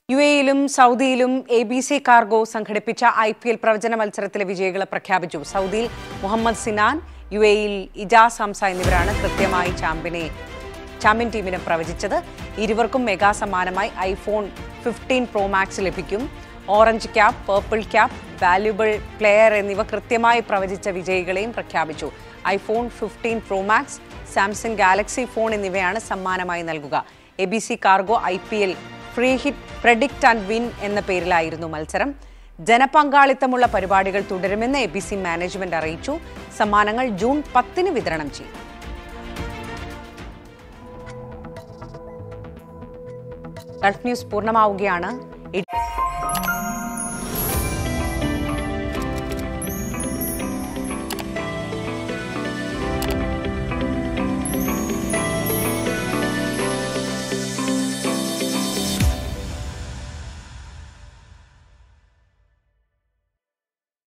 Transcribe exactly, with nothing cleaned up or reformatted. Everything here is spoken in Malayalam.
യുഎഇയിലും സൗദിയിലും എ ബി സി കാർഗോ സംഘടിപ്പിച്ച ഐ പി എൽ പ്രവചന മത്സരത്തിലെ വിജയികളെ പ്രഖ്യാപിച്ചു. സൗദിയിൽ മുഹമ്മദ് സിനാൻ, യുഎഇയിൽ ഇജാസ് ഹംസ എന്നിവരാണ് കൃത്യമായി ചാമ്പ്യനെ ചാമ്പ്യൻ ടീമിനെ പ്രവചിച്ചത്. ഇരുവർക്കും മെഗാ സമ്മാനമായി ഐഫോൺ ഫിഫ്റ്റീൻ പ്രോ മാക്സ് ലഭിക്കും. Orange cap, purple cap, valuable player എന്നിവ കൃത്യമായി പ്രവചിച്ച വിജയികളെയും പ്രഖ്യാപിച്ചു. IPhone fifteen pro max, Samsung Galaxy phone എന്നിവയാണ് സമ്മാനമായി നൽകുക. A B C cargo I P L free hit predict and win എന്ന പേരിലായിരുന്നു മത്സരം. ജനപങ്കാളിത്തമുള്ള പരിപാടികൾ തുടരുമെന്ന് എ ബി സി മാനേജ്മെന്റ് അറിയിച്ചു. സമ്മാനങ്ങൾ ജൂൺ പത്തിന് വിതരണം ചെയ്യും. ഗൾഫ് ന്യൂസ് പൂർണ്ണമാവുകയാണ്.